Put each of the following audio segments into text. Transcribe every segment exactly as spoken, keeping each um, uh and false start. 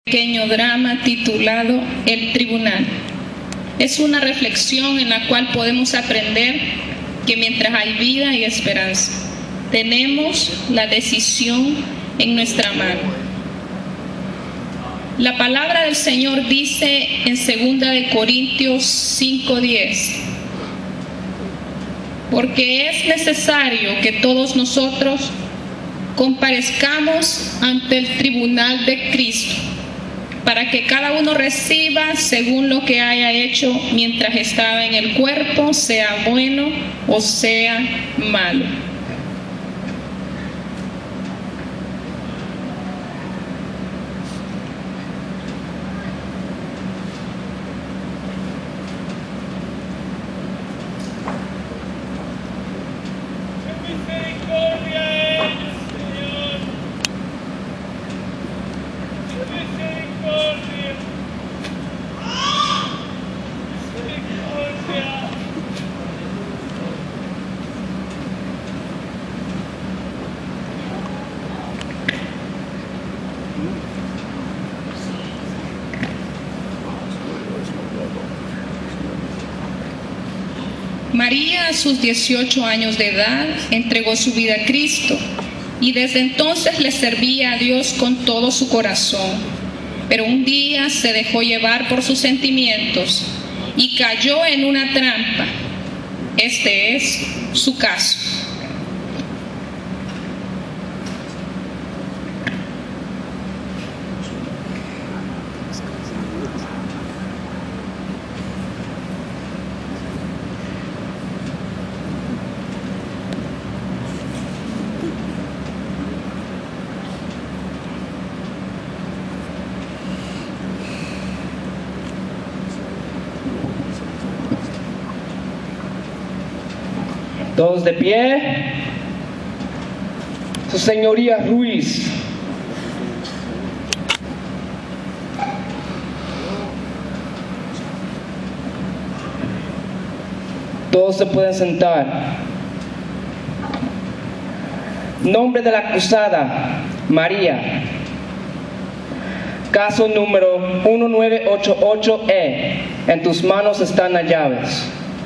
pequeño drama titulado El Tribunal. Es una reflexión en la cual podemos aprender que mientras hay vida y esperanza, tenemos la decisión en nuestra mano. La palabra del Señor dice en segunda de Corintios cinco diez: porque es necesario que todos nosotros comparezcamos ante el tribunal de Cristo, para que cada uno reciba según lo que haya hecho mientras estaba en el cuerpo, sea bueno o sea malo. María, a sus dieciocho años de edad, entregó su vida a Cristo y desde entonces le servía a Dios con todo su corazón. Pero un día se dejó llevar por sus sentimientos y cayó en una trampa. Este es su caso. Todos de pie. Su señoría Ruiz. Todos se pueden sentar. Nombre de la acusada: María. Caso número uno nueve ocho ocho E. En tus manos están las llaves.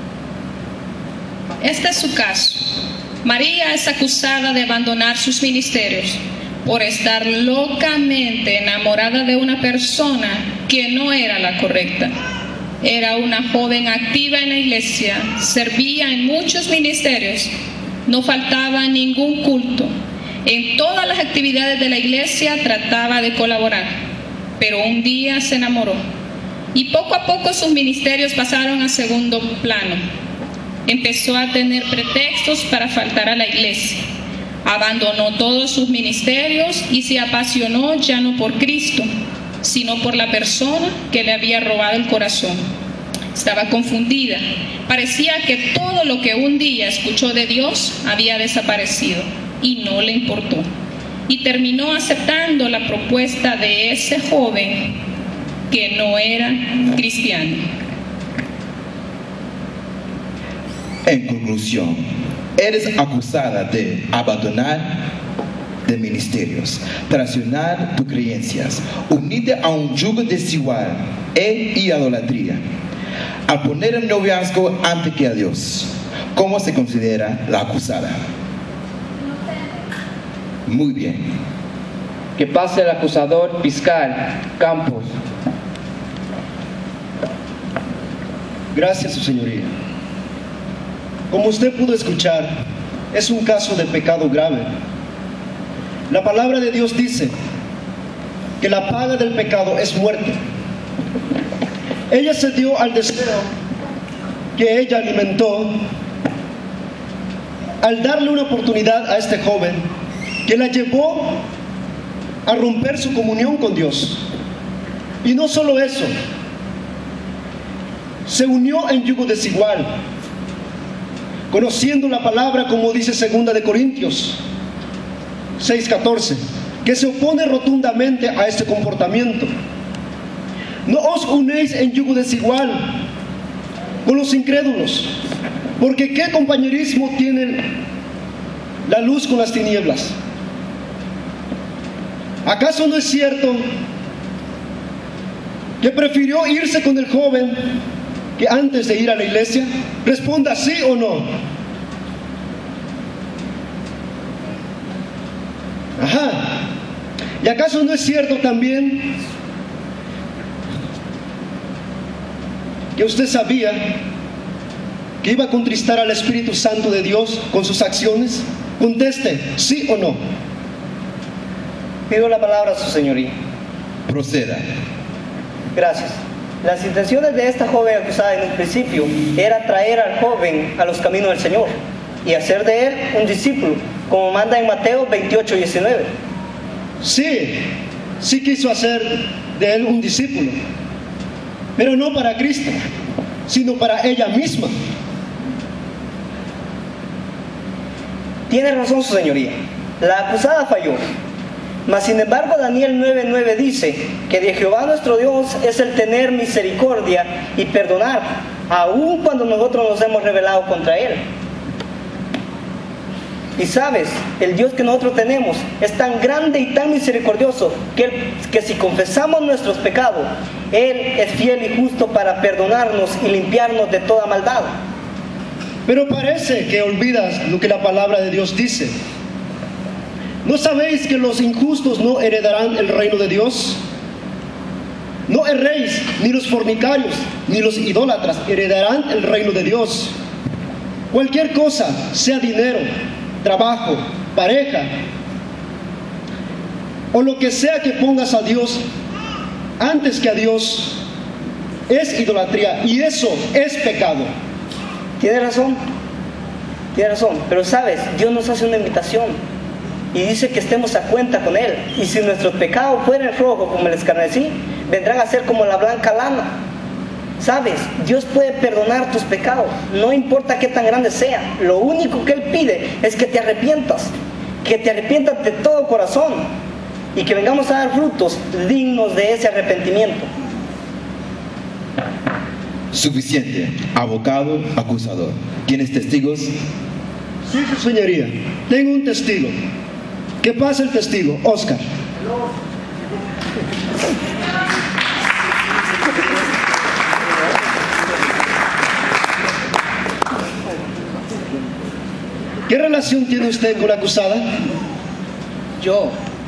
Este es su caso. María es acusada de abandonar sus ministerios por estar locamente enamorada de una persona que no era la correcta. Era una joven activa en la iglesia, servía en muchos ministerios, no faltaba ningún culto. En todas las actividades de la iglesia trataba de colaborar, pero un día se enamoró y poco a poco sus ministerios pasaron a segundo plano. Empezó a tener pretextos para faltar a la iglesia. Abandonó todos sus ministerios y se apasionó ya no por Cristo, sino por la persona que le había robado el corazón. Estaba confundida. Parecía que todo lo que un día escuchó de Dios había desaparecido y no le importó. Y terminó aceptando la propuesta de ese joven que no era cristiano. En conclusión, eres acusada de abandonar de ministerios, traicionar tus creencias, unirte a un yugo desigual e idolatría, al poner el noviazgo antes que a Dios. ¿Cómo se considera la acusada? Muy bien. Que pase el acusador fiscal Campos. Gracias, su señoría. Como usted pudo escuchar, es un caso de pecado grave. La palabra de Dios dice que la paga del pecado es muerte. Ella se dio al deseo que ella alimentó al darle una oportunidad a este joven que la llevó a romper su comunión con Dios. Y no solo eso, se unió en yugo desigual, conociendo la palabra, como dice segunda de Corintios seis catorce, que se opone rotundamente a este comportamiento. No os unéis en yugo desigual con los incrédulos, porque ¿qué compañerismo tiene la luz con las tinieblas? ¿Acaso no es cierto que prefirió irse con el joven que antes de ir a la iglesia? Responda sí o no. Ajá. ¿Y acaso no es cierto también que usted sabía que iba a contristar al Espíritu Santo de Dios con sus acciones? Conteste, ¿sí o no? Pido la palabra a su señoría. Proceda. Gracias. Las intenciones de esta joven acusada en un principio era traer al joven a los caminos del Señor y hacer de él un discípulo, como manda en Mateo veintiocho, diecinueve. Sí, sí quiso hacer de él un discípulo, pero no para Cristo, sino para ella misma. Tiene razón su señoría. La acusada falló. Mas sin embargo Daniel nueve nueve dice que de Jehová nuestro Dios es el tener misericordia y perdonar, aun cuando nosotros nos hemos rebelado contra Él. Y sabes, el Dios que nosotros tenemos es tan grande y tan misericordioso que, él, que si confesamos nuestros pecados, Él es fiel y justo para perdonarnos y limpiarnos de toda maldad. Pero parece que olvidas lo que la palabra de Dios dice. ¿No sabéis que los injustos no heredarán el reino de Dios? No erréis, ni los fornicarios, ni los idólatras heredarán el reino de Dios. Cualquier cosa, sea dinero, trabajo, pareja, o lo que sea que pongas a Dios antes que a Dios, es idolatría, y eso es pecado. Tiene razón, tiene razón, pero sabes, Dios nos hace una invitación y dice que estemos a cuenta con Él, y si nuestros pecados fueran rojos como el escarnecí, vendrán a ser como la blanca lana. Sabes, Dios puede perdonar tus pecados, no importa qué tan grandes sean. Lo único que Él pide es que te arrepientas, que te arrepientas de todo corazón y que vengamos a dar frutos dignos de ese arrepentimiento. Suficiente. Abogado, acusador. ¿Tienes testigos? Sí, su señoría. Tengo un testigo. ¿Qué pasa el testigo? Oscar. ¿Qué relación tiene usted con la acusada? Yo.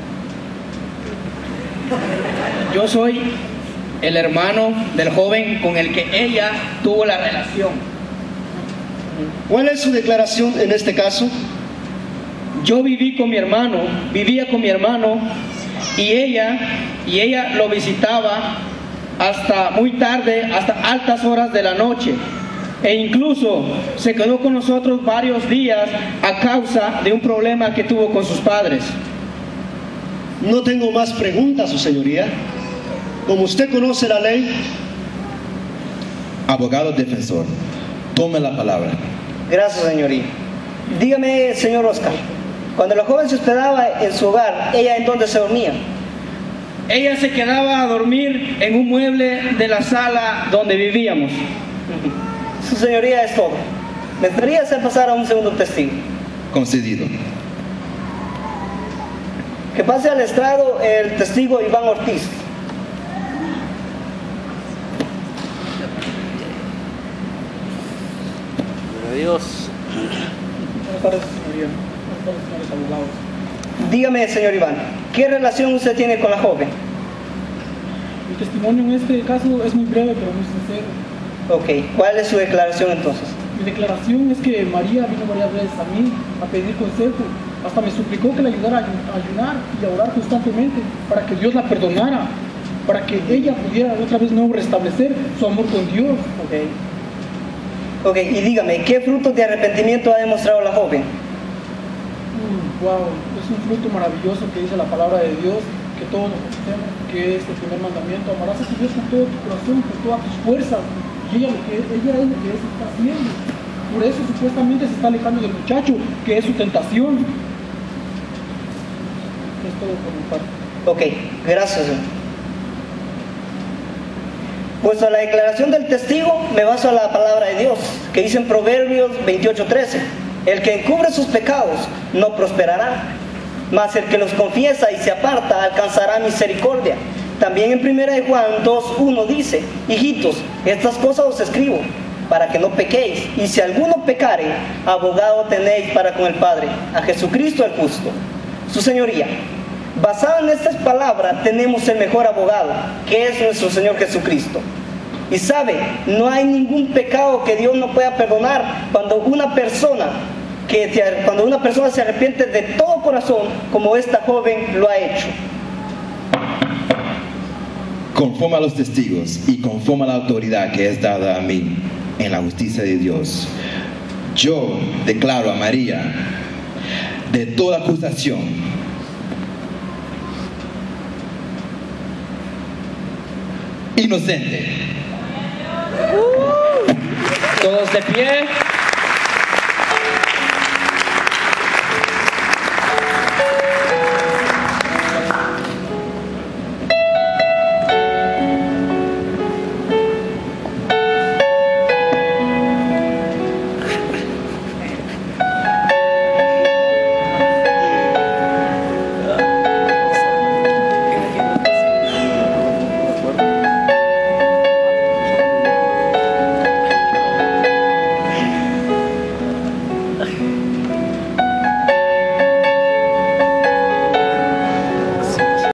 Yo soy el hermano del joven con el que ella tuvo la relación. ¿Cuál es su declaración en este caso? Yo viví con mi hermano, vivía con mi hermano y ella, y ella lo visitaba hasta muy tarde, hasta altas horas de la noche. E incluso se quedó con nosotros varios días a causa de un problema que tuvo con sus padres. No tengo más preguntas, su señoría. Como usted conoce la ley. Abogado defensor, tome la palabra. Gracias, señoría. Dígame, señor Oscar, cuando la joven se hospedaba en su hogar, ¿ella en dónde se dormía? Ella se quedaba a dormir en un mueble de la sala donde vivíamos. Su señoría, es todo. Me gustaría hacer pasar a un segundo testigo. Concedido. Que pase al estrado el testigo Iván Ortiz. Dios. Buenas tardes, señoría. Buenas tardes, señores abogados. Dígame, señor Iván, ¿qué relación usted tiene con la joven? Mi testimonio en este caso es muy breve, pero muy sincero. Ok, ¿cuál es su declaración entonces? Mi declaración es que María vino varias veces a mí a pedir consejo. Hasta me suplicó que la ayudara a ayunar y a orar constantemente para que Dios la perdonara, para que ella pudiera otra vez nuevo restablecer su amor con Dios. Ok. Ok, y dígame, ¿qué frutos de arrepentimiento ha demostrado la joven? Mm, wow, es un fruto maravilloso que dice la palabra de Dios, que todos nos conocemos, que es el primer mandamiento: amarás a tu Dios con todo tu corazón, con todas tus fuerzas. Y ella, lo que, ella es lo que es, está haciendo. Por eso supuestamente se está alejando del muchacho, que es su tentación. Es todo por mi parte. Ok, gracias. Pues a la declaración del testigo me baso a la palabra de Dios, que dice en Proverbios veintiocho trece: el que encubre sus pecados no prosperará, mas el que los confiesa y se aparta alcanzará misericordia. También en primera de Juan dos uno dice: hijitos, estas cosas os escribo para que no pequéis, y si alguno pecare, abogado tenéis para con el Padre, a Jesucristo el justo. Su señoría, basado en estas palabras tenemos el mejor abogado, que es nuestro Señor Jesucristo. Y sabe, no hay ningún pecado que Dios no pueda perdonar cuando una persona que se, cuando una persona se arrepiente de todo corazón, como esta joven lo ha hecho. Conforme a los testigos y conforme a la autoridad que es dada a mí en la justicia de Dios, yo declaro a María de toda acusación inocente. Todos de pie.